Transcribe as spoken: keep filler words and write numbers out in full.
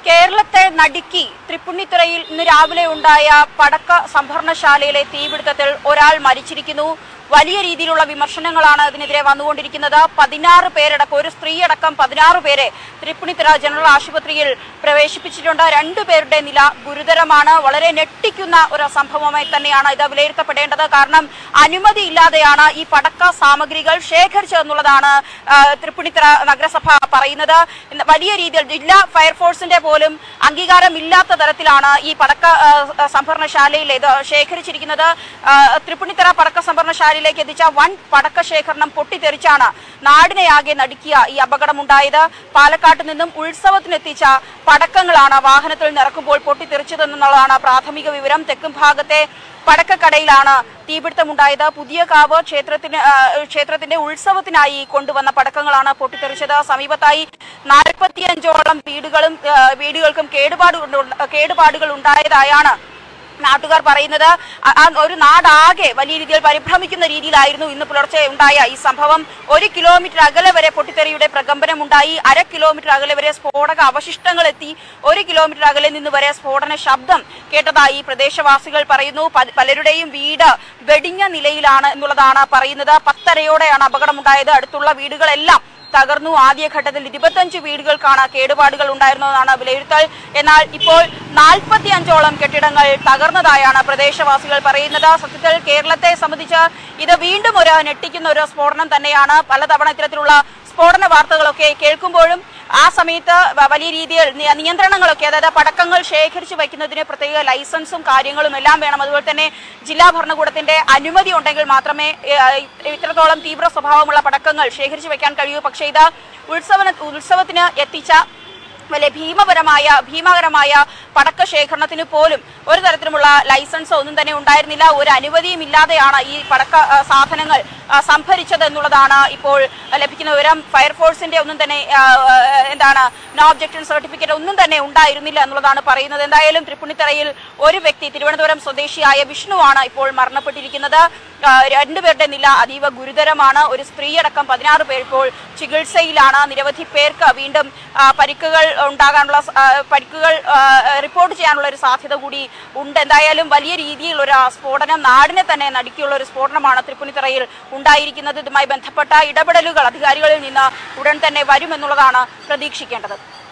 കേരളത്തെ നടുക്കി തൃപ്പുണിത്തുറയിൽ ഇന്ന് രാവിലെ ഉണ്ടായ പടക്ക സംഭരണശാലയിലെ തീപിടുത്തത്തിൽ ഒരാൾ മരിച്ചിരിക്കുന്നു. വലിയ രീതിയിലുള്ള വിമർശനങ്ങളാണ് ഇതിനെതിരെ വന്നുകൊണ്ടിരിക്കുന്നത്. പതിനാറ് പേരടക്കം ഒരു സ്ത്രീയടക്കം പതിനാറ് പേരെ തൃപ്പുണിത്തുറ ജനറൽ ആശുപത്രിയിൽ പ്രവേശിപ്പിച്ചിട്ടുണ്ട്. രണ്ടുപേരുടെ നില ഗുരുതരമാണ്. വളരെ ഞെട്ടിക്കുന്ന ഒരു സംഭവമായി തന്നെയാണ് ഇത് വിലയിരുത്തപ്പെടേണ്ടത്. കാരണം അനുമതി ഇല്ലാതെയാണ് ഈ പടക്ക സാമഗ്രികൾ ശേഖരിച്ചതെന്നുള്ളതാണ് തൃപ്പുണിത്തുറ നഗരസഭ പറയുന്നത്. വലിയ രീതിയിൽ ജില്ലാ ഫയർഫോഴ്സിന്റെ പോലും അംഗീകാരമില്ലാത്ത തരത്തിലാണ് ഈ പടക്ക സംഭരണശാലയിൽ ഇത് ശേഖരിച്ചിരിക്കുന്നത്. തൃപ്പുണിത്തുറ പടക്ക സംഭരണശാല ിലേക്ക് എത്തിച്ച വൻ പടക്ക ശേഖരണം പൊട്ടിത്തെറിച്ചാണ് നാടിനെയാകെ നടുക്കിയ ഈ അപകടമുണ്ടായത്. പാലക്കാട്ട് നിന്നും ഉത്സവത്തിനെത്തിച്ച പടക്കങ്ങളാണ് വാഹനത്തിൽ നിറക്കുമ്പോൾ പൊട്ടിത്തെറിച്ചതെന്നുള്ളതാണ് പ്രാഥമിക വിവരം. തെക്കും ഭാഗത്തെ പടക്കക്കടയിലാണ് തീപിടുത്തമുണ്ടായത്. പുതിയ കാവ് ക്ഷേത്രത്തിന് ക്ഷേത്രത്തിന്റെ ഉത്സവത്തിനായി കൊണ്ടുവന്ന പടക്കങ്ങളാണ് പൊട്ടിത്തെറിച്ചത്. സമീപത്തായി നാൽപ്പത്തിയഞ്ചോളം വീടുകളും വീടുകൾക്കും കേടുപാട് കേടുപാടുകൾ ഉണ്ടായതായാണ് നാട്ടുകാർ പറയുന്നത്. ഒരു നാടാകെ വലിയ രീതിയിൽ പരിഭ്രമിക്കുന്ന രീതിയിലായിരുന്നു ഇന്ന് പുലർച്ചെ ഉണ്ടായ ഈ സംഭവം. ഒരു കിലോമീറ്റർ അകലെ വരെ പൊട്ടിത്തെറിയുടെ പ്രകമ്പനം ഉണ്ടായി. അര കിലോമീറ്റർ അകലെ വരെ സ്ഫോടക അവശിഷ്ടങ്ങൾ എത്തി. ഒരു കിലോമീറ്റർ അകലെ നിന്ന് വരെ സ്ഫോടന ശബ്ദം കേട്ടതായി പ്രദേശവാസികൾ പറയുന്നു. പലരുടെയും വീട് വെടിഞ്ഞ നിലയിലാണ് എന്നുള്ളതാണ് പറയുന്നത്. പത്തരയോടെയാണ് അപകടമുണ്ടായത്. അടുത്തുള്ള വീടുകളെല്ലാം തകർന്നു. ആദ്യഘട്ടത്തിൽ ഇരുപത്തഞ്ച് വീടുകൾക്കാണ് കേടുപാടുകൾ ഉണ്ടായിരുന്നതെന്നാണ് വിലയിരുത്തൽ. എന്നാൽ ഇപ്പോൾ നാൽപ്പത്തി അഞ്ചോളം കെട്ടിടങ്ങൾ തകർന്നതായാണ് പ്രദേശവാസികൾ പറയുന്നത്. സത്യത്തിൽ കേരളത്തെ സംബന്ധിച്ച് ഇത് വീണ്ടും ഒരു ഞെട്ടിക്കുന്ന ഒരു സ്ഫോടനം തന്നെയാണ്. പലതവണ ഇത്തരത്തിലുള്ള സ്ഫോടന വാർത്തകളൊക്കെ കേൾക്കുമ്പോഴും ആ സമയത്ത് വലിയ രീതിയിൽ നിയന്ത്രണങ്ങളൊക്കെ, അതായത് പടക്കങ്ങൾ ശേഖരിച്ചു വയ്ക്കുന്നതിന് പ്രത്യേക ലൈസൻസും കാര്യങ്ങളും എല്ലാം വേണം. അതുപോലെ തന്നെ ജില്ലാ ഭരണകൂടത്തിന്റെ അനുമതി ഉണ്ടെങ്കിൽ മാത്രമേ ഇത്രത്തോളം തീവ്ര സ്വഭാവമുള്ള പടക്കങ്ങൾ ശേഖരിച്ചു വയ്ക്കാൻ കഴിയൂ. പക്ഷേ ഇത് ഉത്സവ ഉത്സവത്തിന് എത്തിച്ച വലിയ ഭീമപരമായ ഭീമാകരമായ പടക്ക ശേഖരണത്തിന് പോലും ഒരു തരത്തിലുമുള്ള ലൈസൻസോ ഒന്നും തന്നെ ഉണ്ടായിരുന്നില്ല. ഒരു അനുമതിയും ഇല്ലാതെയാണ് ഈ പടക്ക സാധനങ്ങൾ സംഭരിച്ചത് എന്നുള്ളതാണ് ഇപ്പോൾ ലഭിക്കുന്ന വിവരം. ഫയർഫോഴ്സിന്റെ ഒന്നും തന്നെ എന്താണ് നോ ഒബ്ജക്ഷൻ സർട്ടിഫിക്കറ്റ് ഒന്നും തന്നെ ഉണ്ടായിരുന്നില്ല എന്നുള്ളതാണ് പറയുന്നത്. എന്തായാലും തൃപ്പുണിത്തുറയിൽ ഒരു വ്യക്തി, തിരുവനന്തപുരം സ്വദേശിയായ വിഷ്ണുവാണ് ഇപ്പോൾ മരണപ്പെട്ടിരിക്കുന്നത്. രണ്ടുപേരുടെ നില അതീവ ഗുരുതരമാണ്. ഒരു സ്ത്രീയടക്കം പതിനാറ് പേർ ഇപ്പോൾ ചികിത്സയിലാണ്. നിരവധി പേർക്ക് വീണ്ടും പരിക്കുകൾ ഉണ്ടാകാനുള്ള പരിക്കുകൾ റിപ്പോർട്ട് ചെയ്യാനുള്ള ഒരു സാധ്യത കൂടി ഉണ്ട്. എന്തായാലും വലിയ രീതിയിലുള്ള സ്ഫോടനം, നാടിനെ തന്നെ നടുക്കിയുള്ള ഒരു സ്ഫോടനമാണ് തൃപ്പുണിത്തുറയിൽ ഉണ്ടായിരിക്കുന്നത്. ഇതുമായി ബന്ധപ്പെട്ട ഇടപെടലുകൾ അധികാരികളിൽ നിന്ന് ഉടൻ തന്നെ വരുമെന്നുള്ളതാണ് പ്രതീക്ഷിക്കേണ്ടത്.